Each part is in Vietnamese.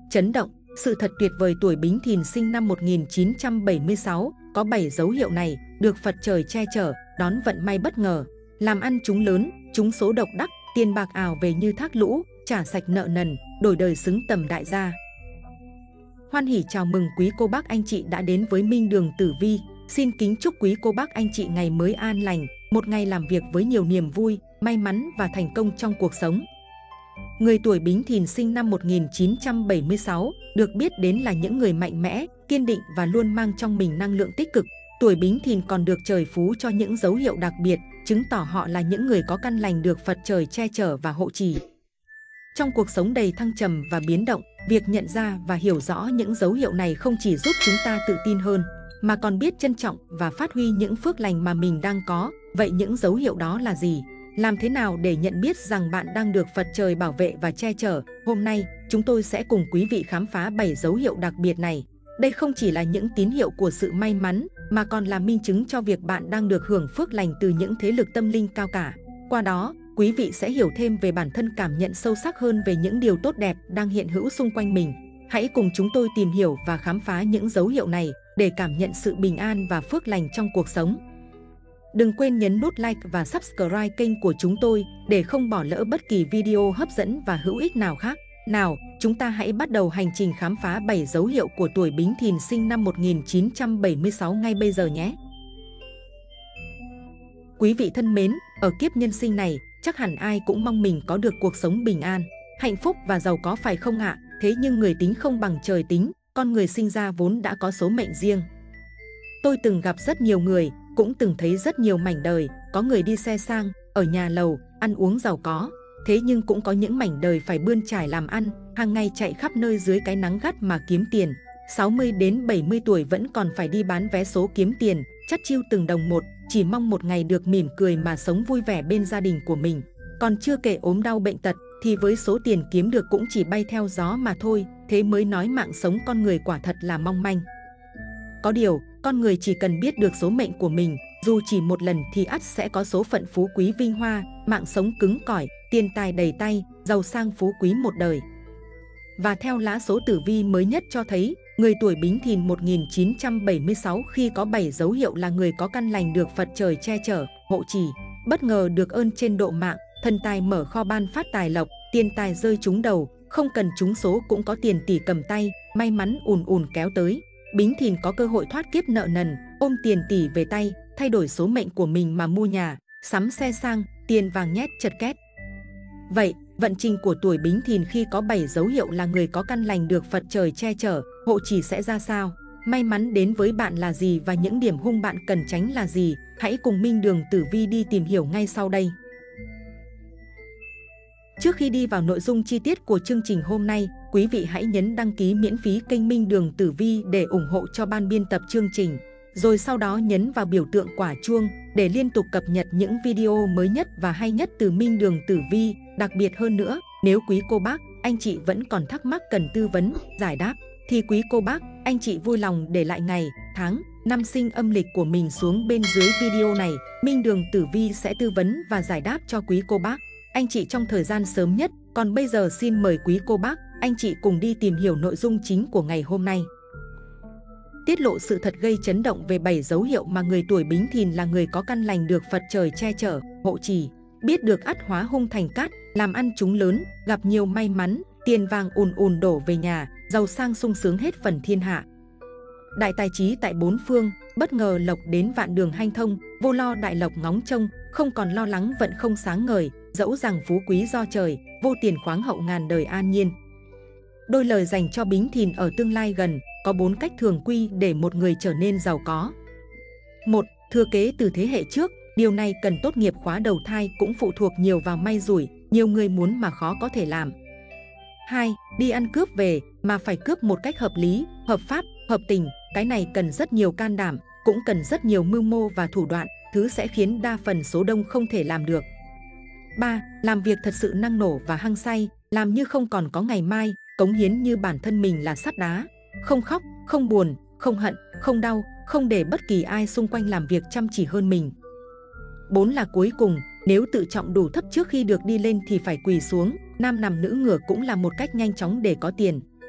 chấn động, sự thật tuyệt vời. Tuổi Bính Thìn sinh năm 1976, có 7 dấu hiệu này, được Phật trời che chở, đón vận may bất ngờ, làm ăn trúng lớn, trúng số độc đắc, tiền bạc ào về như thác lũ, trả sạch nợ nần, đổi đời xứng tầm đại gia. Hoan hỉ chào mừng quý cô bác anh chị đã đến với Minh Đường Tử Vi. Xin kính chúc quý cô bác anh chị ngày mới an lành, một ngày làm việc với nhiều niềm vui, may mắn và thành công trong cuộc sống. Người tuổi Bính Thìn sinh năm 1976 được biết đến là những người mạnh mẽ, kiên định và luôn mang trong mình năng lượng tích cực. Tuổi Bính Thìn còn được trời phú cho những dấu hiệu đặc biệt, chứng tỏ họ là những người có căn lành được Phật trời che chở và hộ trì. Trong cuộc sống đầy thăng trầm và biến động, việc nhận ra và hiểu rõ những dấu hiệu này không chỉ giúp chúng ta tự tin hơn, mà còn biết trân trọng và phát huy những phước lành mà mình đang có. Vậy những dấu hiệu đó là gì? Làm thế nào để nhận biết rằng bạn đang được Phật trời bảo vệ và che chở? Hôm nay, chúng tôi sẽ cùng quý vị khám phá 7 dấu hiệu đặc biệt này. Đây không chỉ là những tín hiệu của sự may mắn, mà còn là minh chứng cho việc bạn đang được hưởng phước lành từ những thế lực tâm linh cao cả. Qua đó, quý vị sẽ hiểu thêm về bản thân, cảm nhận sâu sắc hơn về những điều tốt đẹp đang hiện hữu xung quanh mình. Hãy cùng chúng tôi tìm hiểu và khám phá những dấu hiệu này để cảm nhận sự bình an và phước lành trong cuộc sống. Đừng quên nhấn nút like và subscribe kênh của chúng tôi để không bỏ lỡ bất kỳ video hấp dẫn và hữu ích nào khác. Nào, chúng ta hãy bắt đầu hành trình khám phá 7 dấu hiệu của tuổi Bính Thìn sinh năm 1976 ngay bây giờ nhé. Quý vị thân mến, ở kiếp nhân sinh này, chắc hẳn ai cũng mong mình có được cuộc sống bình an, hạnh phúc và giàu có phải không ạ? Thế nhưng người tính không bằng trời tính, con người sinh ra vốn đã có số mệnh riêng. Tôi từng gặp rất nhiều người, cũng từng thấy rất nhiều mảnh đời, có người đi xe sang, ở nhà lầu, ăn uống giàu có. Thế nhưng cũng có những mảnh đời phải bươn trải làm ăn, hàng ngày chạy khắp nơi dưới cái nắng gắt mà kiếm tiền. 60 đến 70 tuổi vẫn còn phải đi bán vé số kiếm tiền, chắt chiu từng đồng một, chỉ mong một ngày được mỉm cười mà sống vui vẻ bên gia đình của mình. Còn chưa kể ốm đau bệnh tật, thì với số tiền kiếm được cũng chỉ bay theo gió mà thôi, thế mới nói mạng sống con người quả thật là mong manh. Có điều, con người chỉ cần biết được số mệnh của mình, dù chỉ một lần thì ắt sẽ có số phận phú quý vinh hoa, mạng sống cứng cỏi, tiền tài đầy tay, giàu sang phú quý một đời. Và theo lá số tử vi mới nhất cho thấy, người tuổi Bính Thìn 1976 khi có 7 dấu hiệu là người có căn lành được Phật trời che chở, hộ trì, bất ngờ được ơn trên độ mạng, thần tài mở kho ban phát tài lộc, tiền tài rơi trúng đầu, không cần trúng số cũng có tiền tỷ cầm tay, may mắn ùn ùn kéo tới. Bính Thìn có cơ hội thoát kiếp nợ nần, ôm tiền tỷ về tay, thay đổi số mệnh của mình mà mua nhà, sắm xe sang, tiền vàng nhét chật két. Vậy, vận trình của tuổi Bính Thìn khi có 7 dấu hiệu là người có căn lành được Phật trời che chở, hộ trì sẽ ra sao? May mắn đến với bạn là gì và những điểm hung bạn cần tránh là gì? Hãy cùng Minh Đường Tử Vi đi tìm hiểu ngay sau đây. Trước khi đi vào nội dung chi tiết của chương trình hôm nay, quý vị hãy nhấn đăng ký miễn phí kênh Minh Đường Tử Vi để ủng hộ cho ban biên tập chương trình. Rồi sau đó nhấn vào biểu tượng quả chuông để liên tục cập nhật những video mới nhất và hay nhất từ Minh Đường Tử Vi. Đặc biệt hơn nữa, nếu quý cô bác, anh chị vẫn còn thắc mắc cần tư vấn, giải đáp, thì quý cô bác, anh chị vui lòng để lại ngày, tháng, năm sinh âm lịch của mình xuống bên dưới video này. Minh Đường Tử Vi sẽ tư vấn và giải đáp cho quý cô bác, anh chị trong thời gian sớm nhất. Còn bây giờ xin mời quý cô bác, anh chị cùng đi tìm hiểu nội dung chính của ngày hôm nay. Tiết lộ sự thật gây chấn động về 7 dấu hiệu mà người tuổi Bính Thìn là người có căn lành được Phật trời che chở, hộ trì, biết được ắt hóa hung thành cát, làm ăn trúng lớn, gặp nhiều may mắn, tiền vàng ùn ùn đổ về nhà, giàu sang sung sướng hết phần thiên hạ. Đại tài trí tại bốn phương, bất ngờ lộc đến vạn đường hanh thông, vô lo đại lộc ngóng trông, không còn lo lắng vận không sáng ngời, dẫu rằng phú quý do trời, vô tiền khoáng hậu ngàn đời an nhiên. Đôi lời dành cho Bính Thìn ở tương lai gần, có 4 cách thường quy để một người trở nên giàu có. 1. Thừa kế từ thế hệ trước, điều này cần tốt nghiệp khóa đầu thai cũng phụ thuộc nhiều vào may rủi, nhiều người muốn mà khó có thể làm. 2. Đi ăn cướp về, mà phải cướp một cách hợp lý, hợp pháp, hợp tình, cái này cần rất nhiều can đảm, cũng cần rất nhiều mưu mô và thủ đoạn, thứ sẽ khiến đa phần số đông không thể làm được. 3. Làm việc thật sự năng nổ và hăng say, làm như không còn có ngày mai, cống hiến như bản thân mình là sắt đá, không khóc, không buồn, không hận, không đau, không để bất kỳ ai xung quanh làm việc chăm chỉ hơn mình. 4 là cuối cùng, nếu tự trọng đủ thấp trước khi được đi lên thì phải quỳ xuống, nam nằm nữ ngửa cũng là một cách nhanh chóng để có tiền.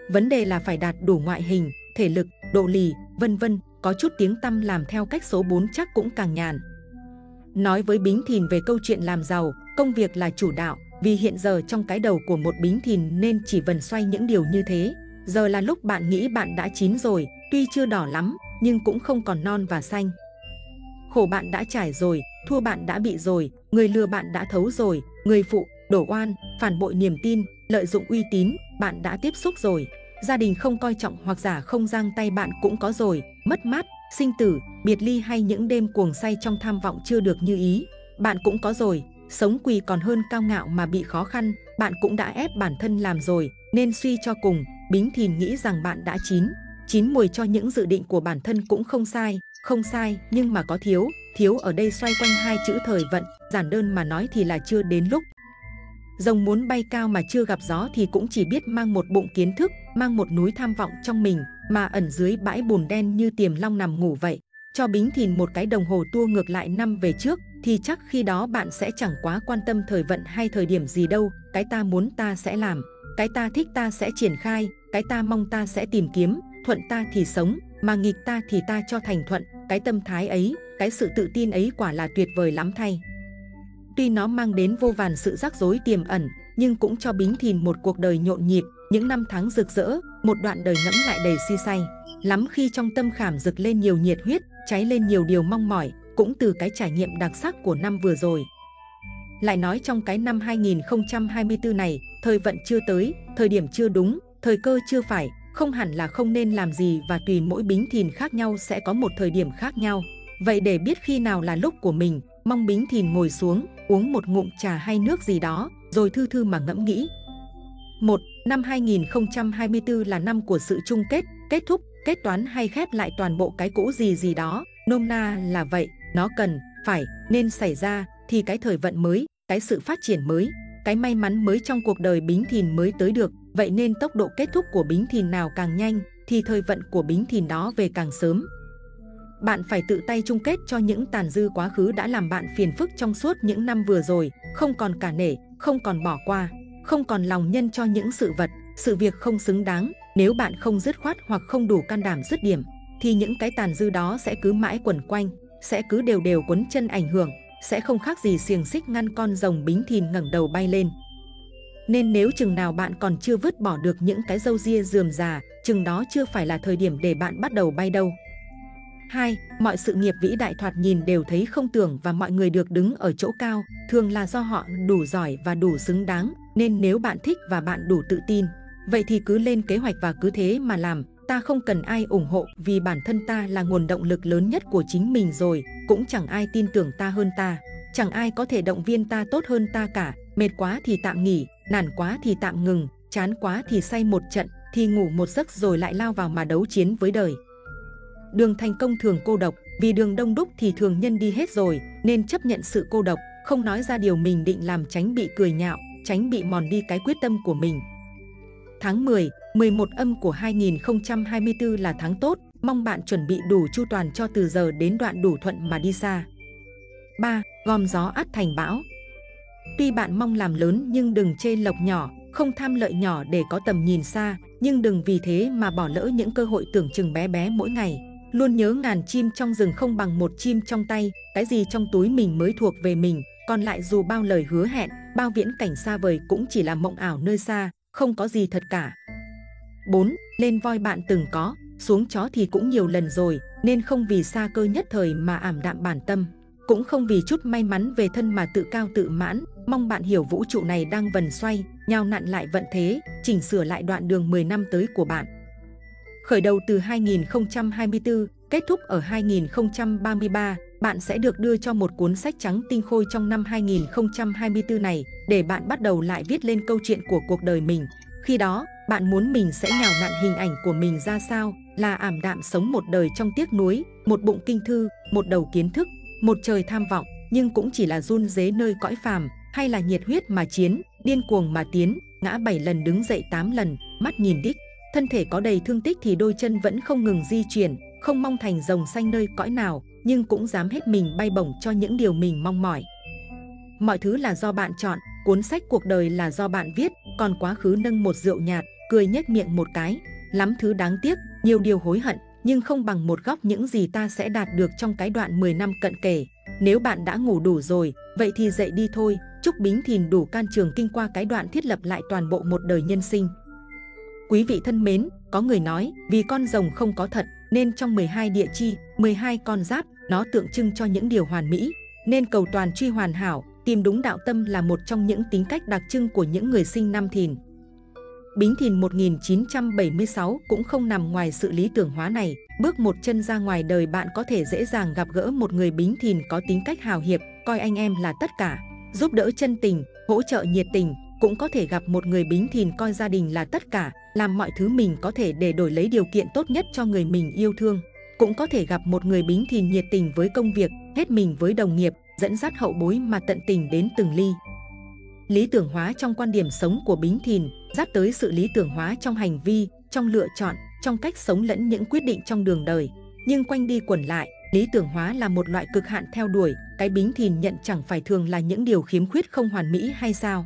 Vấn đề là phải đạt đủ ngoại hình, thể lực, độ lì, vân vân, có chút tiếng tăm làm theo cách số 4 chắc cũng càng nhàn. Nói với Bính Thìn về câu chuyện làm giàu, công việc là chủ đạo, vì hiện giờ trong cái đầu của một Bính Thìn nên chỉ vần xoay những điều như thế. Giờ là lúc bạn nghĩ bạn đã chín rồi, tuy chưa đỏ lắm, nhưng cũng không còn non và xanh. Khổ bạn đã trải rồi, thua bạn đã bị rồi, người lừa bạn đã thấu rồi, người phụ, đổ oan, phản bội niềm tin, lợi dụng uy tín, bạn đã tiếp xúc rồi. Gia đình không coi trọng hoặc giả không giang tay bạn cũng có rồi, mất mát, sinh tử, biệt ly hay những đêm cuồng say trong tham vọng chưa được như ý, bạn cũng có rồi. Sống quỳ còn hơn cao ngạo mà bị khó khăn, bạn cũng đã ép bản thân làm rồi, nên suy cho cùng, Bính Thìn nghĩ rằng bạn đã chín mùi cho những dự định của bản thân cũng không sai, nhưng mà có thiếu ở đây xoay quanh hai chữ thời vận, giản đơn mà nói thì là chưa đến lúc. Rồng muốn bay cao mà chưa gặp gió thì cũng chỉ biết mang một bụng kiến thức, mang một núi tham vọng trong mình, mà ẩn dưới bãi bùn đen như Tiềm Long nằm ngủ vậy. Cho Bính Thìn một cái đồng hồ tua ngược lại năm về trước, thì chắc khi đó bạn sẽ chẳng quá quan tâm thời vận hay thời điểm gì đâu. Cái ta muốn ta sẽ làm, cái ta thích ta sẽ triển khai, cái ta mong ta sẽ tìm kiếm, thuận ta thì sống, mà nghịch ta thì ta cho thành thuận. Cái tâm thái ấy, cái sự tự tin ấy quả là tuyệt vời lắm thay. Tuy nó mang đến vô vàn sự rắc rối tiềm ẩn, nhưng cũng cho Bính Thìn một cuộc đời nhộn nhịp, những năm tháng rực rỡ, một đoạn đời ngẫm lại đầy si say. Lắm khi trong tâm khảm rực lên nhiều nhiệt huyết, cháy lên nhiều điều mong mỏi, cũng từ cái trải nghiệm đặc sắc của năm vừa rồi. Lại nói trong cái năm 2024 này, thời vận chưa tới, thời điểm chưa đúng, thời cơ chưa phải, không hẳn là không nên làm gì, và tùy mỗi Bính Thìn khác nhau sẽ có một thời điểm khác nhau. Vậy để biết khi nào là lúc của mình, mong Bính Thìn ngồi xuống, uống một ngụm trà hay nước gì đó, rồi thư thư mà ngẫm nghĩ. 1. Năm 2024 là năm của sự chung kết, kết thúc, kết toán hay khép lại toàn bộ cái cũ gì đó, nôm na là vậy. Nó cần, phải, nên xảy ra, thì cái thời vận mới, cái sự phát triển mới, cái may mắn mới trong cuộc đời Bính Thìn mới tới được. Vậy nên tốc độ kết thúc của Bính Thìn nào càng nhanh, thì thời vận của Bính Thìn đó về càng sớm. Bạn phải tự tay chung kết cho những tàn dư quá khứ đã làm bạn phiền phức trong suốt những năm vừa rồi, không còn cả nể, không còn bỏ qua, không còn lòng nhân cho những sự vật, sự việc không xứng đáng. Nếu bạn không dứt khoát hoặc không đủ can đảm dứt điểm, thì những cái tàn dư đó sẽ cứ mãi quẩn quanh, sẽ cứ đều quấn chân ảnh hưởng, sẽ không khác gì xiềng xích ngăn con rồng Bính Thìn ngẩng đầu bay lên. Nên nếu chừng nào bạn còn chưa vứt bỏ được những cái râu ria rườm rà, chừng đó chưa phải là thời điểm để bạn bắt đầu bay đâu. 2. Mọi sự nghiệp vĩ đại thoạt nhìn đều thấy không tưởng, và mọi người được đứng ở chỗ cao, thường là do họ đủ giỏi và đủ xứng đáng. Nên nếu bạn thích và bạn đủ tự tin, vậy thì cứ lên kế hoạch và cứ thế mà làm. Ta không cần ai ủng hộ, vì bản thân ta là nguồn động lực lớn nhất của chính mình rồi. Cũng chẳng ai tin tưởng ta hơn ta, chẳng ai có thể động viên ta tốt hơn ta cả. Mệt quá thì tạm nghỉ, nản quá thì tạm ngừng, chán quá thì say một trận, thì ngủ một giấc rồi lại lao vào mà đấu chiến với đời. Đường thành công thường cô độc, vì đường đông đúc thì thường nhân đi hết rồi, nên chấp nhận sự cô độc, không nói ra điều mình định làm, tránh bị cười nhạo, tránh bị mòn đi cái quyết tâm của mình. Tháng 10, 11 âm của 2024 là tháng tốt, mong bạn chuẩn bị đủ chu toàn cho từ giờ đến đoạn đủ thuận mà đi xa. 3. Gom gió ắt thành bão. Tuy bạn mong làm lớn nhưng đừng chê lộc nhỏ, không tham lợi nhỏ để có tầm nhìn xa, nhưng đừng vì thế mà bỏ lỡ những cơ hội tưởng chừng bé bé mỗi ngày. Luôn nhớ ngàn chim trong rừng không bằng một chim trong tay, cái gì trong túi mình mới thuộc về mình, còn lại dù bao lời hứa hẹn, bao viễn cảnh xa vời cũng chỉ là mộng ảo nơi xa, không có gì thật cả. 4. Lên voi bạn từng có, xuống chó thì cũng nhiều lần rồi, nên không vì xa cơ nhất thời mà ảm đạm bản tâm, cũng không vì chút may mắn về thân mà tự cao tự mãn. Mong bạn hiểu vũ trụ này đang vần xoay, nhào nặn lại vận thế, chỉnh sửa lại đoạn đường 10 năm tới của bạn. Khởi đầu từ 2024, kết thúc ở 2033, bạn sẽ được đưa cho một cuốn sách trắng tinh khôi trong năm 2024 này, để bạn bắt đầu lại viết lên câu chuyện của cuộc đời mình. Khi đó, bạn muốn mình sẽ nhào nặn hình ảnh của mình ra sao, là ảm đạm sống một đời trong tiếc nuối, một bụng kinh thư, một đầu kiến thức, một trời tham vọng, nhưng cũng chỉ là run rế nơi cõi phàm, hay là nhiệt huyết mà chiến, điên cuồng mà tiến, ngã 7 lần đứng dậy 8 lần, mắt nhìn đích. Thân thể có đầy thương tích thì đôi chân vẫn không ngừng di chuyển, không mong thành rồng xanh nơi cõi nào, nhưng cũng dám hết mình bay bổng cho những điều mình mong mỏi. Mọi thứ là do bạn chọn, cuốn sách cuộc đời là do bạn viết, còn quá khứ nâng một rượu nhạt, cười nhếch miệng một cái. Lắm thứ đáng tiếc, nhiều điều hối hận, nhưng không bằng một góc những gì ta sẽ đạt được trong cái đoạn 10 năm cận kề. Nếu bạn đã ngủ đủ rồi, vậy thì dậy đi thôi. Chúc Bính Thìn đủ can trường kinh qua cái đoạn thiết lập lại toàn bộ một đời nhân sinh. Quý vị thân mến, có người nói, vì con rồng không có thật, nên trong 12 địa chi, 12 con giáp, nó tượng trưng cho những điều hoàn mỹ. Nên cầu toàn truy hoàn hảo, tìm đúng đạo tâm là một trong những tính cách đặc trưng của những người sinh năm Thìn. Bính Thìn 1976 cũng không nằm ngoài sự lý tưởng hóa này. Bước một chân ra ngoài đời, bạn có thể dễ dàng gặp gỡ một người Bính Thìn có tính cách hào hiệp, coi anh em là tất cả, giúp đỡ chân tình, hỗ trợ nhiệt tình. Cũng có thể gặp một người Bính Thìn coi gia đình là tất cả, làm mọi thứ mình có thể để đổi lấy điều kiện tốt nhất cho người mình yêu thương. Cũng có thể gặp một người Bính Thìn nhiệt tình với công việc, hết mình với đồng nghiệp, dẫn dắt hậu bối mà tận tình đến từng ly. Lý tưởng hóa trong quan điểm sống của Bính Thìn, dắt tới sự lý tưởng hóa trong hành vi, trong lựa chọn, trong cách sống lẫn những quyết định trong đường đời. Nhưng quanh đi quẩn lại, lý tưởng hóa là một loại cực hạn theo đuổi, cái Bính Thìn nhận chẳng phải thường là những điều khiếm khuyết không hoàn mỹ hay sao?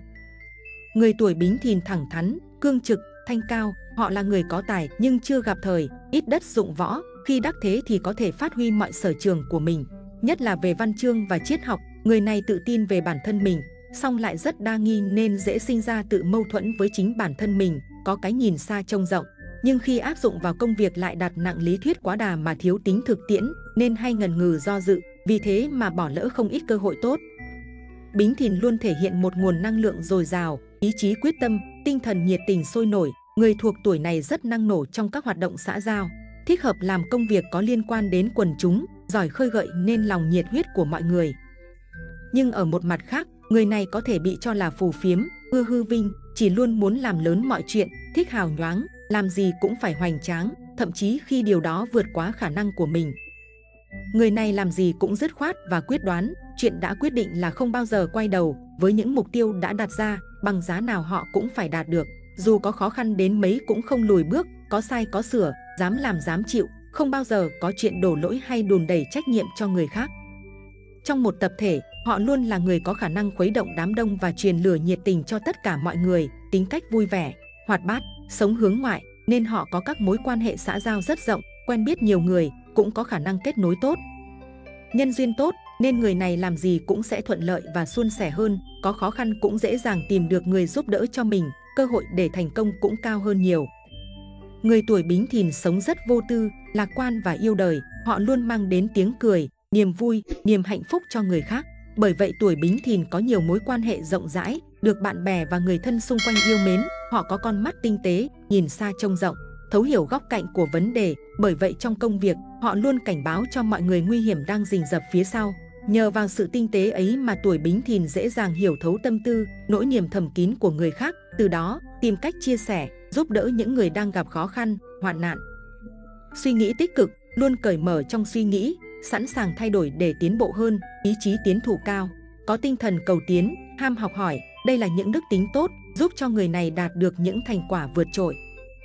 Người tuổi Bính Thìn thẳng thắn, cương trực, thanh cao, họ là người có tài nhưng chưa gặp thời, ít đất dụng võ, khi đắc thế thì có thể phát huy mọi sở trường của mình, nhất là về văn chương và triết học. Người này tự tin về bản thân mình, song lại rất đa nghi nên dễ sinh ra tự mâu thuẫn với chính bản thân mình, có cái nhìn xa trông rộng. Nhưng khi áp dụng vào công việc lại đặt nặng lý thuyết quá đà mà thiếu tính thực tiễn, nên hay ngần ngừ do dự, vì thế mà bỏ lỡ không ít cơ hội tốt. Bính Thìn luôn thể hiện một nguồn năng lượng dồi dào, ý chí quyết tâm, tinh thần nhiệt tình sôi nổi. Người thuộc tuổi này rất năng nổ trong các hoạt động xã giao, thích hợp làm công việc có liên quan đến quần chúng, giỏi khơi gợi nên lòng nhiệt huyết của mọi người. Nhưng ở một mặt khác, người này có thể bị cho là phù phiếm, ưa hư vinh, chỉ luôn muốn làm lớn mọi chuyện, thích hào nhoáng, làm gì cũng phải hoành tráng, thậm chí khi điều đó vượt quá khả năng của mình. Người này làm gì cũng dứt khoát và quyết đoán, chuyện đã quyết định là không bao giờ quay đầu, với những mục tiêu đã đặt ra, bằng giá nào họ cũng phải đạt được, dù có khó khăn đến mấy cũng không lùi bước, có sai có sửa, dám làm dám chịu, không bao giờ có chuyện đổ lỗi hay đùn đẩy trách nhiệm cho người khác. Trong một tập thể, họ luôn là người có khả năng khuấy động đám đông và truyền lửa nhiệt tình cho tất cả mọi người, tính cách vui vẻ, hoạt bát, sống hướng ngoại, nên họ có các mối quan hệ xã giao rất rộng, quen biết nhiều người, cũng có khả năng kết nối tốt. Nhân duyên tốt, nên người này làm gì cũng sẽ thuận lợi và suôn sẻ hơn, có khó khăn cũng dễ dàng tìm được người giúp đỡ cho mình, cơ hội để thành công cũng cao hơn nhiều. Người tuổi Bính Thìn sống rất vô tư, lạc quan và yêu đời, họ luôn mang đến tiếng cười, niềm vui, niềm hạnh phúc cho người khác. Bởi vậy tuổi Bính Thìn có nhiều mối quan hệ rộng rãi, được bạn bè và người thân xung quanh yêu mến. Họ có con mắt tinh tế, nhìn xa trông rộng, thấu hiểu góc cạnh của vấn đề. Bởi vậy trong công việc, họ luôn cảnh báo cho mọi người nguy hiểm đang rình rập phía sau. Nhờ vào sự tinh tế ấy mà tuổi Bính Thìn dễ dàng hiểu thấu tâm tư, nỗi niềm thầm kín của người khác, từ đó tìm cách chia sẻ, giúp đỡ những người đang gặp khó khăn, hoạn nạn. Suy nghĩ tích cực, luôn cởi mở trong suy nghĩ, sẵn sàng thay đổi để tiến bộ hơn, ý chí tiến thủ cao, có tinh thần cầu tiến, ham học hỏi. Đây là những đức tính tốt, giúp cho người này đạt được những thành quả vượt trội.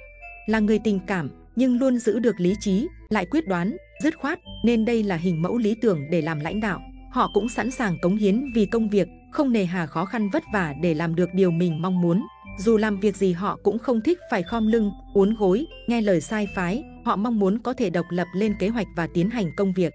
Là người tình cảm, nhưng luôn giữ được lý trí, lại quyết đoán, dứt khoát, nên đây là hình mẫu lý tưởng để làm lãnh đạo. Họ cũng sẵn sàng cống hiến vì công việc, không nề hà khó khăn vất vả để làm được điều mình mong muốn. Dù làm việc gì họ cũng không thích phải khom lưng, uốn gối, nghe lời sai phái. Họ mong muốn có thể độc lập lên kế hoạch và tiến hành công việc.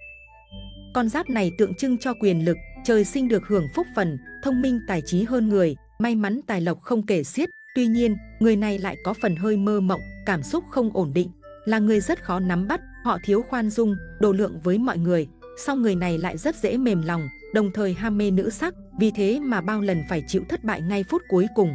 Con giáp này tượng trưng cho quyền lực, trời sinh được hưởng phúc phần, thông minh tài trí hơn người, may mắn tài lộc không kể xiết. Tuy nhiên, người này lại có phần hơi mơ mộng, cảm xúc không ổn định, là người rất khó nắm bắt. Họ thiếu khoan dung, độ lượng với mọi người, song người này lại rất dễ mềm lòng, đồng thời ham mê nữ sắc, vì thế mà bao lần phải chịu thất bại ngay phút cuối cùng.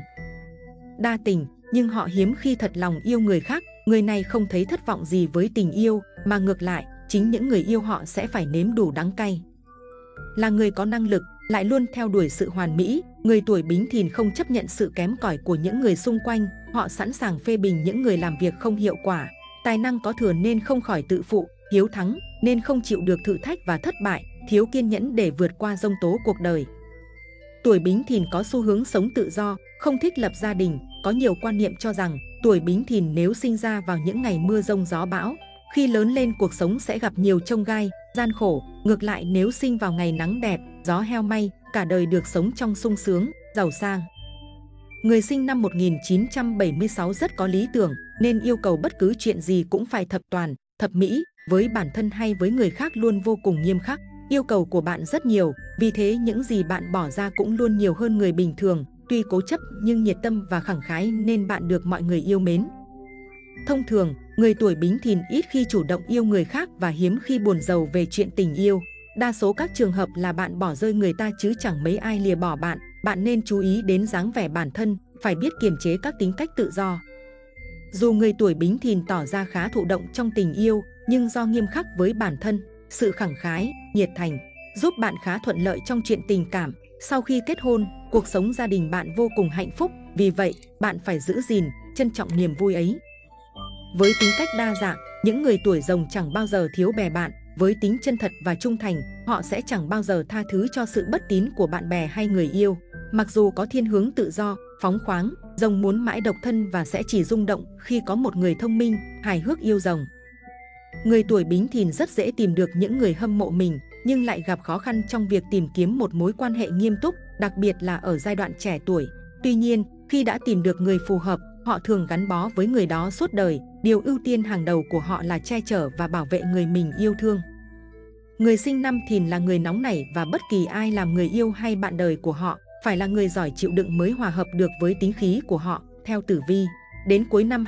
Đa tình, nhưng họ hiếm khi thật lòng yêu người khác. Người này không thấy thất vọng gì với tình yêu, mà ngược lại, chính những người yêu họ sẽ phải nếm đủ đắng cay. Là người có năng lực, lại luôn theo đuổi sự hoàn mỹ, người tuổi Bính Thìn không chấp nhận sự kém cỏi của những người xung quanh. Họ sẵn sàng phê bình những người làm việc không hiệu quả. Tài năng có thừa nên không khỏi tự phụ, hiếu thắng nên không chịu được thử thách và thất bại, thiếu kiên nhẫn để vượt qua giông tố cuộc đời. Tuổi Bính Thìn có xu hướng sống tự do, không thích lập gia đình. Có nhiều quan niệm cho rằng tuổi Bính Thìn nếu sinh ra vào những ngày mưa giông gió bão, khi lớn lên cuộc sống sẽ gặp nhiều chông gai, gian khổ. Ngược lại nếu sinh vào ngày nắng đẹp, gió heo may, cả đời được sống trong sung sướng, giàu sang. Người sinh năm 1976 rất có lý tưởng, nên yêu cầu bất cứ chuyện gì cũng phải thập toàn, thập mỹ, với bản thân hay với người khác luôn vô cùng nghiêm khắc. Yêu cầu của bạn rất nhiều, vì thế những gì bạn bỏ ra cũng luôn nhiều hơn người bình thường. Tuy cố chấp nhưng nhiệt tâm và khẳng khái nên bạn được mọi người yêu mến. Thông thường, người tuổi Bính Thìn ít khi chủ động yêu người khác và hiếm khi buồn rầu về chuyện tình yêu. Đa số các trường hợp là bạn bỏ rơi người ta chứ chẳng mấy ai lìa bỏ bạn. Bạn nên chú ý đến dáng vẻ bản thân, phải biết kiềm chế các tính cách tự do. Dù người tuổi Bính Thìn tỏ ra khá thụ động trong tình yêu, nhưng do nghiêm khắc với bản thân, sự khẳng khái, nhiệt thành, giúp bạn khá thuận lợi trong chuyện tình cảm. Sau khi kết hôn, cuộc sống gia đình bạn vô cùng hạnh phúc, vì vậy, bạn phải giữ gìn, trân trọng niềm vui ấy. Với tính cách đa dạng, những người tuổi Rồng chẳng bao giờ thiếu bè bạn. Với tính chân thật và trung thành, họ sẽ chẳng bao giờ tha thứ cho sự bất tín của bạn bè hay người yêu. Mặc dù có thiên hướng tự do, phóng khoáng, Rồng muốn mãi độc thân và sẽ chỉ rung động khi có một người thông minh, hài hước yêu Rồng. Người tuổi Bính Thìn rất dễ tìm được những người hâm mộ mình, nhưng lại gặp khó khăn trong việc tìm kiếm một mối quan hệ nghiêm túc, đặc biệt là ở giai đoạn trẻ tuổi. Tuy nhiên, khi đã tìm được người phù hợp, họ thường gắn bó với người đó suốt đời. Điều ưu tiên hàng đầu của họ là che chở và bảo vệ người mình yêu thương. Người sinh năm Thìn là người nóng nảy và bất kỳ ai làm người yêu hay bạn đời của họ phải là người giỏi chịu đựng mới hòa hợp được với tính khí của họ, theo tử vi. Đến cuối năm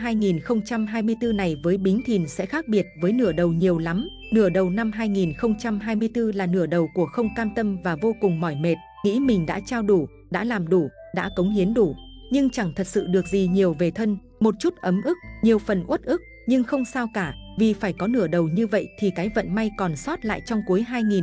2024 này với Bính Thìn sẽ khác biệt với nửa đầu nhiều lắm. Nửa đầu năm 2024 là nửa đầu của không cam tâm và vô cùng mỏi mệt, nghĩ mình đã trao đủ, đã làm đủ, đã cống hiến đủ, nhưng chẳng thật sự được gì nhiều về thân, một chút ấm ức, nhiều phần uất ức, nhưng không sao cả, vì phải có nửa đầu như vậy thì cái vận may còn sót lại trong cuối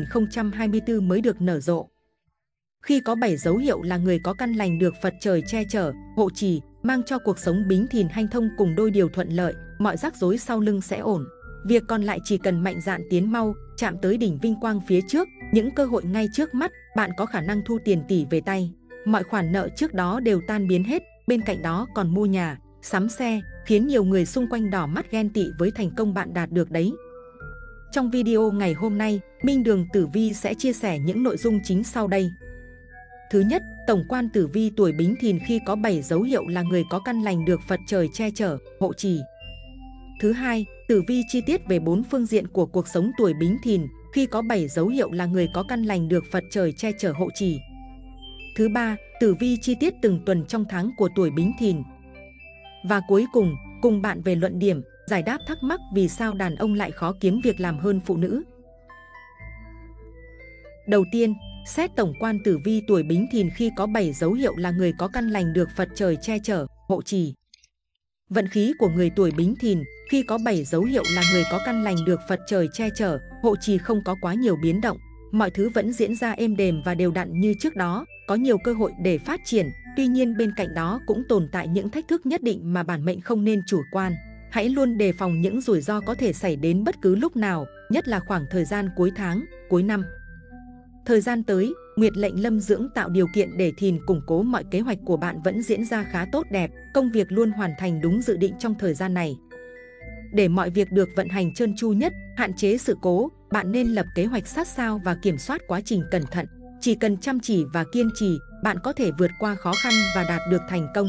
2024 mới được nở rộ. Khi có 7 dấu hiệu là người có căn lành được Phật trời che chở, hộ trì, mang cho cuộc sống Bính Thìn hanh thông cùng đôi điều thuận lợi, mọi rắc rối sau lưng sẽ ổn. Việc còn lại chỉ cần mạnh dạn tiến mau, chạm tới đỉnh vinh quang phía trước, những cơ hội ngay trước mắt, bạn có khả năng thu tiền tỷ về tay. Mọi khoản nợ trước đó đều tan biến hết, bên cạnh đó còn mua nhà, sắm xe, khiến nhiều người xung quanh đỏ mắt ghen tị với thành công bạn đạt được đấy. Trong video ngày hôm nay, Minh Đường Tử Vi sẽ chia sẻ những nội dung chính sau đây. Thứ nhất, tổng quan tử vi tuổi Bính Thìn khi có 7 dấu hiệu là người có căn lành được Phật trời che chở, hộ trì. Thứ hai, tử vi chi tiết về 4 phương diện của cuộc sống tuổi Bính Thìn khi có 7 dấu hiệu là người có căn lành được Phật trời che chở, hộ trì. Thứ ba, tử vi chi tiết từng tuần trong tháng của tuổi Bính Thìn. Và cuối cùng bạn về luận điểm, giải đáp thắc mắc vì sao đàn ông lại khó kiếm việc làm hơn phụ nữ. Đầu tiên, xét tổng quan tử vi tuổi Bính Thìn khi có 7 dấu hiệu là người có căn lành được Phật trời che chở, hộ trì. Vận khí của người tuổi Bính Thìn khi có 7 dấu hiệu là người có căn lành được Phật trời che chở, hộ trì không có quá nhiều biến động. Mọi thứ vẫn diễn ra êm đềm và đều đặn như trước đó, có nhiều cơ hội để phát triển. Tuy nhiên bên cạnh đó cũng tồn tại những thách thức nhất định mà bản mệnh không nên chủ quan. Hãy luôn đề phòng những rủi ro có thể xảy đến bất cứ lúc nào, nhất là khoảng thời gian cuối tháng, cuối năm. Thời gian tới, Nguyệt lệnh lâm dưỡng tạo điều kiện để Thìn củng cố mọi kế hoạch của bạn vẫn diễn ra khá tốt đẹp, công việc luôn hoàn thành đúng dự định trong thời gian này. Để mọi việc được vận hành trơn tru nhất, hạn chế sự cố, bạn nên lập kế hoạch sát sao và kiểm soát quá trình cẩn thận. Chỉ cần chăm chỉ và kiên trì, bạn có thể vượt qua khó khăn và đạt được thành công.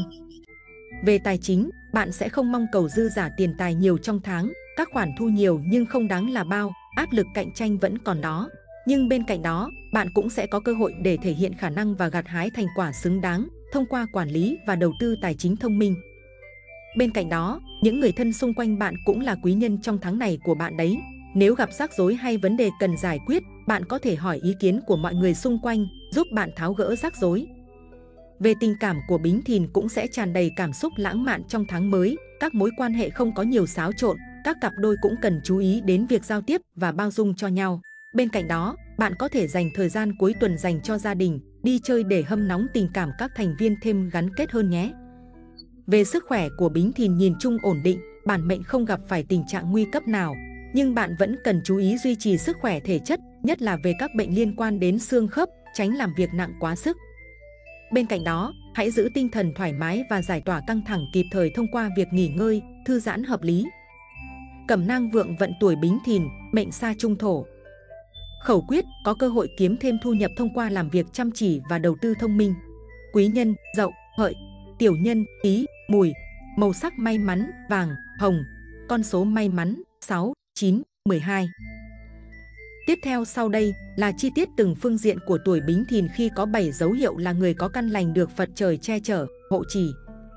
Về tài chính, bạn sẽ không mong cầu dư giả tiền tài nhiều trong tháng, các khoản thu nhiều nhưng không đáng là bao, áp lực cạnh tranh vẫn còn đó. Nhưng bên cạnh đó, bạn cũng sẽ có cơ hội để thể hiện khả năng và gặt hái thành quả xứng đáng thông qua quản lý và đầu tư tài chính thông minh. Bên cạnh đó, những người thân xung quanh bạn cũng là quý nhân trong tháng này của bạn đấy. Nếu gặp rắc rối hay vấn đề cần giải quyết, bạn có thể hỏi ý kiến của mọi người xung quanh, giúp bạn tháo gỡ rắc rối. Về tình cảm của Bính Thìn cũng sẽ tràn đầy cảm xúc lãng mạn trong tháng mới, các mối quan hệ không có nhiều xáo trộn, các cặp đôi cũng cần chú ý đến việc giao tiếp và bao dung cho nhau. Bên cạnh đó, bạn có thể dành thời gian cuối tuần dành cho gia đình, đi chơi để hâm nóng tình cảm các thành viên thêm gắn kết hơn nhé. Về sức khỏe của Bính Thìn nhìn chung ổn định, bản mệnh không gặp phải tình trạng nguy cấp nào. Nhưng bạn vẫn cần chú ý duy trì sức khỏe thể chất, nhất là về các bệnh liên quan đến xương khớp, tránh làm việc nặng quá sức. Bên cạnh đó, hãy giữ tinh thần thoải mái và giải tỏa căng thẳng kịp thời thông qua việc nghỉ ngơi, thư giãn hợp lý. Cẩm nang vượng vận tuổi Bính Thìn, mệnh sa trung thổ. Khẩu quyết, có cơ hội kiếm thêm thu nhập thông qua làm việc chăm chỉ và đầu tư thông minh. Quý nhân, Dậu, Hợi. tiểu nhân, Tý, Mùi. Màu sắc may mắn, vàng, hồng. Con số may mắn, 6, 9, 12. Tiếp theo sau đây là chi tiết từng phương diện của tuổi Bính Thìn khi có 7 dấu hiệu là người có căn lành được Phật trời che chở, hộ trì.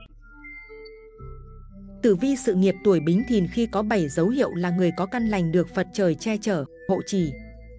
Tử vi sự nghiệp tuổi Bính Thìn khi có 7 dấu hiệu là người có căn lành được Phật trời che chở, hộ trì.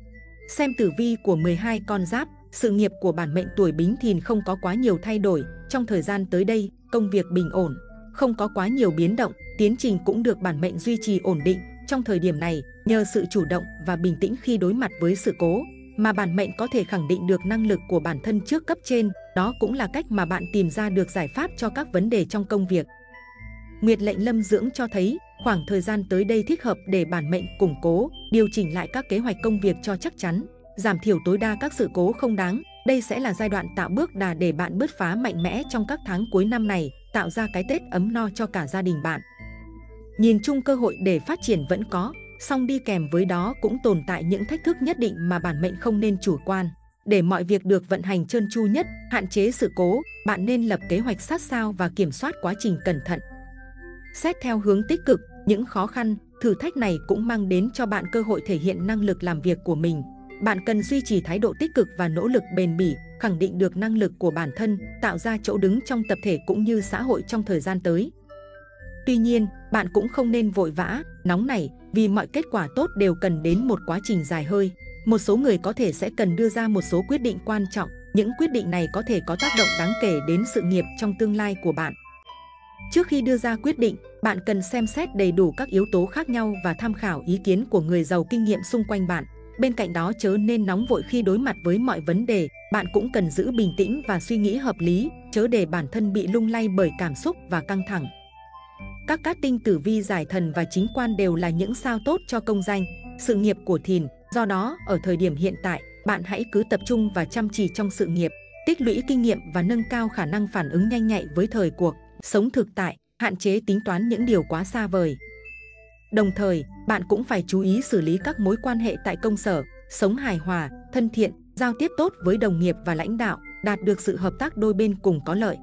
Xem tử vi của 12 con giáp, sự nghiệp của bản mệnh tuổi Bính Thìn không có quá nhiều thay đổi. Trong thời gian tới đây, công việc bình ổn, không có quá nhiều biến động, tiến trình cũng được bản mệnh duy trì ổn định. Trong thời điểm này, nhờ sự chủ động và bình tĩnh khi đối mặt với sự cố, mà bản mệnh có thể khẳng định được năng lực của bản thân trước cấp trên. Đó cũng là cách mà bạn tìm ra được giải pháp cho các vấn đề trong công việc. Nguyệt lệnh lâm dưỡng cho thấy, khoảng thời gian tới đây thích hợp để bản mệnh củng cố, điều chỉnh lại các kế hoạch công việc cho chắc chắn, giảm thiểu tối đa các sự cố không đáng. Đây sẽ là giai đoạn tạo bước đà để bạn bứt phá mạnh mẽ trong các tháng cuối năm này, tạo ra cái Tết ấm no cho cả gia đình bạn. Nhìn chung cơ hội để phát triển vẫn có, song đi kèm với đó cũng tồn tại những thách thức nhất định mà bản mệnh không nên chủ quan. Để mọi việc được vận hành trơn tru nhất, hạn chế sự cố, bạn nên lập kế hoạch sát sao và kiểm soát quá trình cẩn thận. Xét theo hướng tích cực, những khó khăn, thử thách này cũng mang đến cho bạn cơ hội thể hiện năng lực làm việc của mình. Bạn cần duy trì thái độ tích cực và nỗ lực bền bỉ, khẳng định được năng lực của bản thân, tạo ra chỗ đứng trong tập thể cũng như xã hội trong thời gian tới. Tuy nhiên, bạn cũng không nên vội vã, nóng nảy, vì mọi kết quả tốt đều cần đến một quá trình dài hơi. Một số người có thể sẽ cần đưa ra một số quyết định quan trọng, những quyết định này có thể có tác động đáng kể đến sự nghiệp trong tương lai của bạn. Trước khi đưa ra quyết định, bạn cần xem xét đầy đủ các yếu tố khác nhau và tham khảo ý kiến của người giàu kinh nghiệm xung quanh bạn. Bên cạnh đó, chớ nên nóng vội khi đối mặt với mọi vấn đề, bạn cũng cần giữ bình tĩnh và suy nghĩ hợp lý, chớ để bản thân bị lung lay bởi cảm xúc và căng thẳng. Các cát tinh tử vi giải thần và chính quan đều là những sao tốt cho công danh, sự nghiệp của Thìn. Do đó, ở thời điểm hiện tại, bạn hãy cứ tập trung và chăm chỉ trong sự nghiệp, tích lũy kinh nghiệm và nâng cao khả năng phản ứng nhanh nhạy với thời cuộc, sống thực tại, hạn chế tính toán những điều quá xa vời. Đồng thời, bạn cũng phải chú ý xử lý các mối quan hệ tại công sở, sống hài hòa, thân thiện, giao tiếp tốt với đồng nghiệp và lãnh đạo, đạt được sự hợp tác đôi bên cùng có lợi.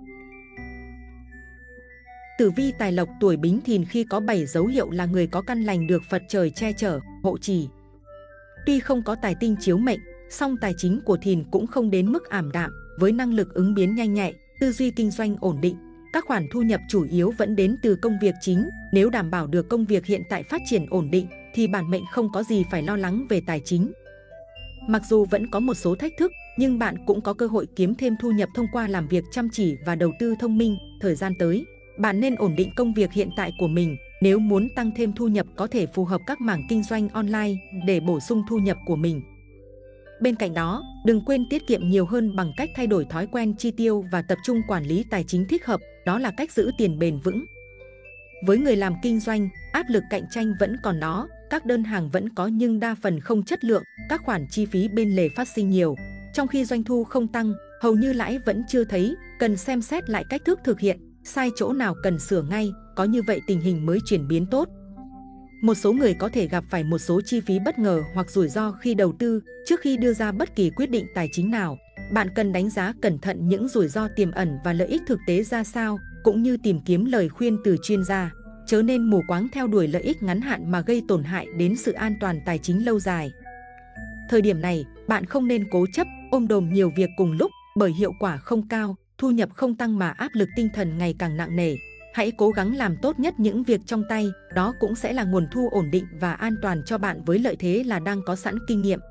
Tử vi tài lộc tuổi Bính Thìn khi có 7 dấu hiệu là người có căn lành được Phật trời che chở, hộ trì. Tuy không có tài tinh chiếu mệnh, song tài chính của Thìn cũng không đến mức ảm đạm, với năng lực ứng biến nhanh nhạy, tư duy kinh doanh ổn định. Các khoản thu nhập chủ yếu vẫn đến từ công việc chính. Nếu đảm bảo được công việc hiện tại phát triển ổn định, thì bản mệnh không có gì phải lo lắng về tài chính. Mặc dù vẫn có một số thách thức, nhưng bạn cũng có cơ hội kiếm thêm thu nhập thông qua làm việc chăm chỉ và đầu tư thông minh. Thời gian tới, bạn nên ổn định công việc hiện tại của mình. Nếu muốn tăng thêm thu nhập, có thể phù hợp các mảng kinh doanh online để bổ sung thu nhập của mình. Bên cạnh đó, đừng quên tiết kiệm nhiều hơn bằng cách thay đổi thói quen chi tiêu và tập trung quản lý tài chính thích hợp. Đó là cách giữ tiền bền vững. Với người làm kinh doanh, áp lực cạnh tranh vẫn còn đó, các đơn hàng vẫn có nhưng đa phần không chất lượng, các khoản chi phí bên lề phát sinh nhiều. Trong khi doanh thu không tăng, hầu như lãi vẫn chưa thấy, cần xem xét lại cách thức thực hiện, sai chỗ nào cần sửa ngay, có như vậy tình hình mới chuyển biến tốt. Một số người có thể gặp phải một số chi phí bất ngờ hoặc rủi ro khi đầu tư. Trước khi đưa ra bất kỳ quyết định tài chính nào, bạn cần đánh giá cẩn thận những rủi ro tiềm ẩn và lợi ích thực tế ra sao, cũng như tìm kiếm lời khuyên từ chuyên gia. Chớ nên mù quáng theo đuổi lợi ích ngắn hạn mà gây tổn hại đến sự an toàn tài chính lâu dài. Thời điểm này, bạn không nên cố chấp, ôm đồm nhiều việc cùng lúc, bởi hiệu quả không cao, thu nhập không tăng mà áp lực tinh thần ngày càng nặng nề. Hãy cố gắng làm tốt nhất những việc trong tay, đó cũng sẽ là nguồn thu ổn định và an toàn cho bạn, với lợi thế là đang có sẵn kinh nghiệm.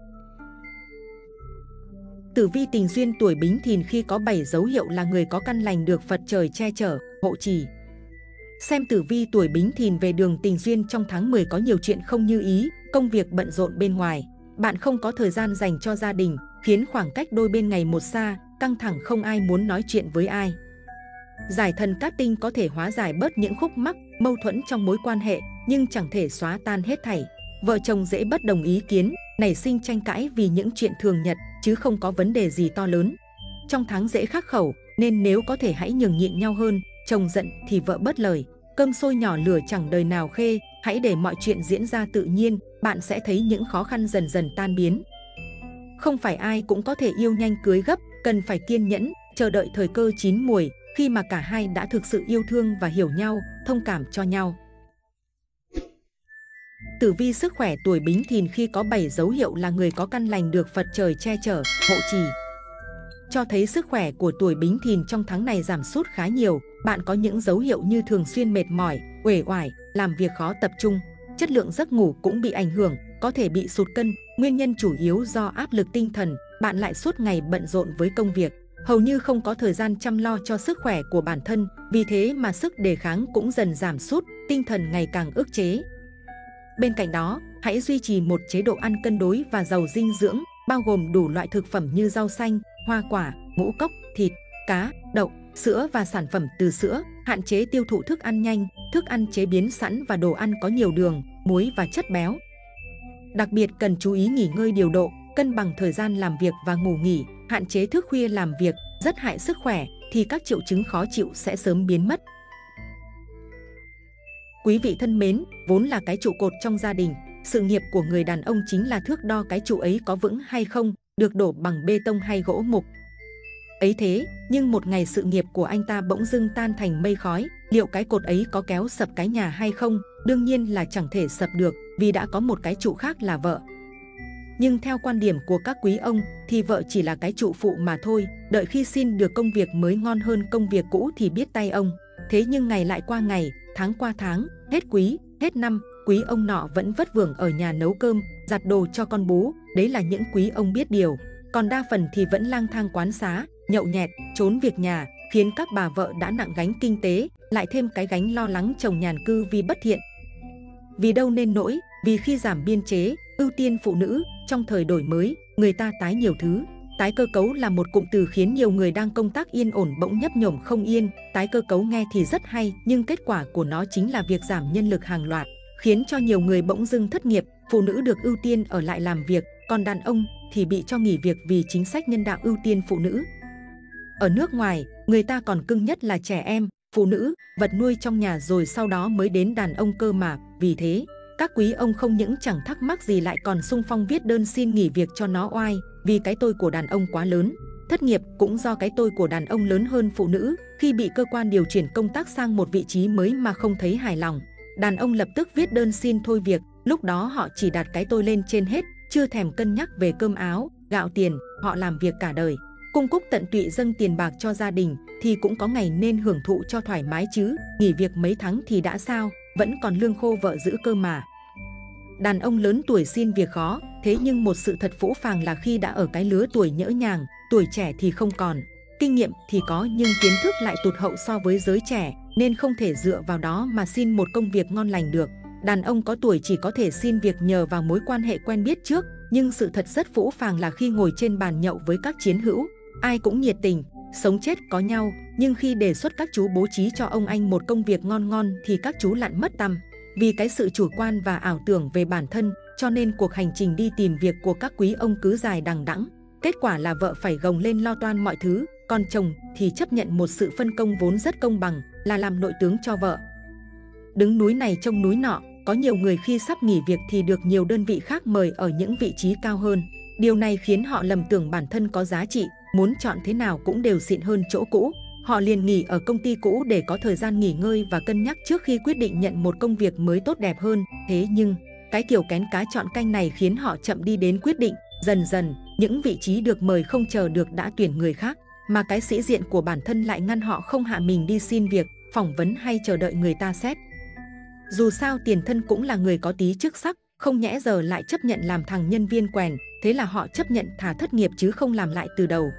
Tử vi tình duyên tuổi Bính Thìn khi có 7 dấu hiệu là người có căn lành được Phật trời che chở, hộ trì. Xem tử vi tuổi Bính Thìn về đường tình duyên trong tháng 10 có nhiều chuyện không như ý, công việc bận rộn bên ngoài, bạn không có thời gian dành cho gia đình, khiến khoảng cách đôi bên ngày một xa, căng thẳng không ai muốn nói chuyện với ai. Giải thần cát tinh có thể hóa giải bớt những khúc mắc, mâu thuẫn trong mối quan hệ, nhưng chẳng thể xóa tan hết thảy. Vợ chồng dễ bất đồng ý kiến, nảy sinh tranh cãi vì những chuyện thường nhật, chứ không có vấn đề gì to lớn. Trong tháng dễ khắc khẩu, nên nếu có thể hãy nhường nhịn nhau hơn, chồng giận thì vợ bớt lời. Cơm sôi nhỏ lửa chẳng đời nào khê, hãy để mọi chuyện diễn ra tự nhiên, bạn sẽ thấy những khó khăn dần dần tan biến. Không phải ai cũng có thể yêu nhanh cưới gấp, cần phải kiên nhẫn, chờ đợi thời cơ chín muồi. khi mà cả hai đã thực sự yêu thương và hiểu nhau, thông cảm cho nhau. Tử vi sức khỏe tuổi Bính Thìn khi có 7 dấu hiệu là người có căn lành được Phật trời che chở, hộ trì. Cho thấy sức khỏe của tuổi Bính Thìn trong tháng này giảm sút khá nhiều. Bạn có những dấu hiệu như thường xuyên mệt mỏi, uể oải, làm việc khó tập trung. Chất lượng giấc ngủ cũng bị ảnh hưởng, có thể bị sụt cân. Nguyên nhân chủ yếu do áp lực tinh thần, bạn lại suốt ngày bận rộn với công việc. Hầu như không có thời gian chăm lo cho sức khỏe của bản thân, vì thế mà sức đề kháng cũng dần giảm sút, tinh thần ngày càng ức chế. Bên cạnh đó, hãy duy trì một chế độ ăn cân đối và giàu dinh dưỡng, bao gồm đủ loại thực phẩm như rau xanh, hoa quả, ngũ cốc, thịt, cá, đậu, sữa và sản phẩm từ sữa, hạn chế tiêu thụ thức ăn nhanh, thức ăn chế biến sẵn và đồ ăn có nhiều đường, muối và chất béo. Đặc biệt cần chú ý nghỉ ngơi điều độ, cân bằng thời gian làm việc và ngủ nghỉ, hạn chế thức khuya làm việc, rất hại sức khỏe, thì các triệu chứng khó chịu sẽ sớm biến mất. Quý vị thân mến, vốn là cái trụ cột trong gia đình, sự nghiệp của người đàn ông chính là thước đo cái trụ ấy có vững hay không, được đổ bằng bê tông hay gỗ mục. Ấy thế, nhưng một ngày sự nghiệp của anh ta bỗng dưng tan thành mây khói, liệu cái cột ấy có kéo sập cái nhà hay không? Đương nhiên là chẳng thể sập được, vì đã có một cái trụ khác là vợ. Nhưng theo quan điểm của các quý ông, thì vợ chỉ là cái trụ phụ mà thôi, đợi khi xin được công việc mới ngon hơn công việc cũ thì biết tay ông. Thế nhưng ngày lại qua ngày, tháng qua tháng, hết quý, hết năm, quý ông nọ vẫn vất vưởng ở nhà nấu cơm, giặt đồ cho con bú, đấy là những quý ông biết điều. Còn đa phần thì vẫn lang thang quán xá, nhậu nhẹt, trốn việc nhà, khiến các bà vợ đã nặng gánh kinh tế, lại thêm cái gánh lo lắng chồng nhàn cư vì bất thiện. Vì đâu nên nỗi, vì khi giảm biên chế, ưu tiên phụ nữ, trong thời đổi mới, người ta tái nhiều thứ. Tái cơ cấu là một cụm từ khiến nhiều người đang công tác yên ổn bỗng nhấp nhổm không yên. Tái cơ cấu nghe thì rất hay, nhưng kết quả của nó chính là việc giảm nhân lực hàng loạt, khiến cho nhiều người bỗng dưng thất nghiệp. Phụ nữ được ưu tiên ở lại làm việc, còn đàn ông thì bị cho nghỉ việc vì chính sách nhân đạo ưu tiên phụ nữ. Ở nước ngoài, người ta còn cưng nhất là trẻ em, phụ nữ, vật nuôi trong nhà rồi sau đó mới đến đàn ông cơ mà. Vì thế, các quý ông không những chẳng thắc mắc gì lại còn xung phong viết đơn xin nghỉ việc cho nó oai, vì cái tôi của đàn ông quá lớn. Thất nghiệp cũng do cái tôi của đàn ông lớn hơn phụ nữ, khi bị cơ quan điều chuyển công tác sang một vị trí mới mà không thấy hài lòng. Đàn ông lập tức viết đơn xin thôi việc, lúc đó họ chỉ đặt cái tôi lên trên hết, chưa thèm cân nhắc về cơm áo, gạo tiền, họ làm việc cả đời. Cung cúc tận tụy dâng tiền bạc cho gia đình, thì cũng có ngày nên hưởng thụ cho thoải mái chứ, nghỉ việc mấy tháng thì đã sao, vẫn còn lương khô vợ giữ cơ mà. Đàn ông lớn tuổi xin việc khó, thế nhưng một sự thật phũ phàng là khi đã ở cái lứa tuổi nhỡ nhàng, tuổi trẻ thì không còn. Kinh nghiệm thì có nhưng kiến thức lại tụt hậu so với giới trẻ, nên không thể dựa vào đó mà xin một công việc ngon lành được. Đàn ông có tuổi chỉ có thể xin việc nhờ vào mối quan hệ quen biết trước, nhưng sự thật rất phũ phàng là khi ngồi trên bàn nhậu với các chiến hữu, ai cũng nhiệt tình, sống chết có nhau, nhưng khi đề xuất các chú bố trí cho ông anh một công việc ngon thì các chú lặn mất tăm. Vì cái sự chủ quan và ảo tưởng về bản thân, cho nên cuộc hành trình đi tìm việc của các quý ông cứ dài đằng đẵng. Kết quả là vợ phải gồng lên lo toan mọi thứ, còn chồng thì chấp nhận một sự phân công vốn rất công bằng, là làm nội tướng cho vợ. Đứng núi này trông núi nọ, có nhiều người khi sắp nghỉ việc thì được nhiều đơn vị khác mời ở những vị trí cao hơn. Điều này khiến họ lầm tưởng bản thân có giá trị, muốn chọn thế nào cũng đều xịn hơn chỗ cũ. Họ liền nghỉ ở công ty cũ để có thời gian nghỉ ngơi và cân nhắc trước khi quyết định nhận một công việc mới tốt đẹp hơn. Thế nhưng, cái kiểu kén cá chọn canh này khiến họ chậm đi đến quyết định. Dần dần, những vị trí được mời không chờ được đã tuyển người khác, mà cái sĩ diện của bản thân lại ngăn họ không hạ mình đi xin việc, phỏng vấn hay chờ đợi người ta xét. Dù sao tiền thân cũng là người có tí chức sắc, không nhẽ giờ lại chấp nhận làm thằng nhân viên quèn, thế là họ chấp nhận thả thất nghiệp chứ không làm lại từ đầu.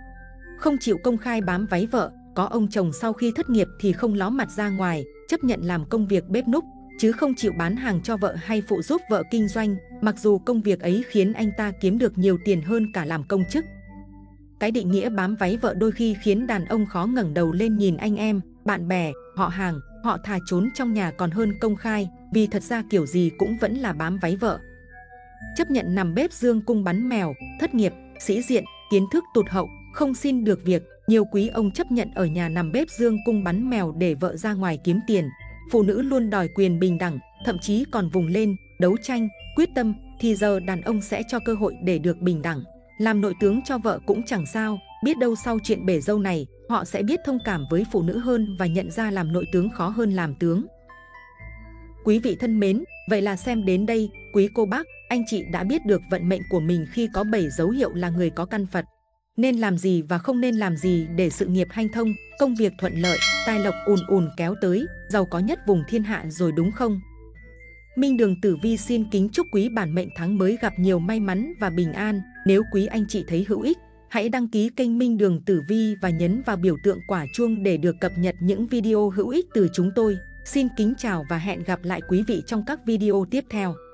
Không chịu công khai bám váy vợ, có ông chồng sau khi thất nghiệp thì không ló mặt ra ngoài, chấp nhận làm công việc bếp núc, chứ không chịu bán hàng cho vợ hay phụ giúp vợ kinh doanh, mặc dù công việc ấy khiến anh ta kiếm được nhiều tiền hơn cả làm công chức. Cái định nghĩa bám váy vợ đôi khi khiến đàn ông khó ngẩng đầu lên nhìn anh em, bạn bè, họ hàng, họ thà trốn trong nhà còn hơn công khai, vì thật ra kiểu gì cũng vẫn là bám váy vợ. Chấp nhận nằm bếp dương cung bắn mèo, thất nghiệp, sĩ diện, kiến thức tụt hậu, không xin được việc, nhiều quý ông chấp nhận ở nhà nằm bếp dương cung bắn mèo để vợ ra ngoài kiếm tiền. Phụ nữ luôn đòi quyền bình đẳng, thậm chí còn vùng lên, đấu tranh, quyết tâm, thì giờ đàn ông sẽ cho cơ hội để được bình đẳng. Làm nội tướng cho vợ cũng chẳng sao, Biết đâu sau chuyện bể dâu này, họ sẽ biết thông cảm với phụ nữ hơn và nhận ra làm nội tướng khó hơn làm tướng. Quý vị thân mến, vậy là xem đến đây, quý cô bác, anh chị đã biết được vận mệnh của mình khi có 7 dấu hiệu là người có căn Phật. Nên làm gì và không nên làm gì để sự nghiệp hanh thông, công việc thuận lợi, tài lộc ùn ùn kéo tới, giàu có nhất vùng thiên hạ rồi đúng không? Minh Đường Tử Vi xin kính chúc quý bản mệnh tháng mới gặp nhiều may mắn và bình an. Nếu quý anh chị thấy hữu ích, hãy đăng ký kênh Minh Đường Tử Vi và nhấn vào biểu tượng quả chuông để được cập nhật những video hữu ích từ chúng tôi. Xin kính chào và hẹn gặp lại quý vị trong các video tiếp theo.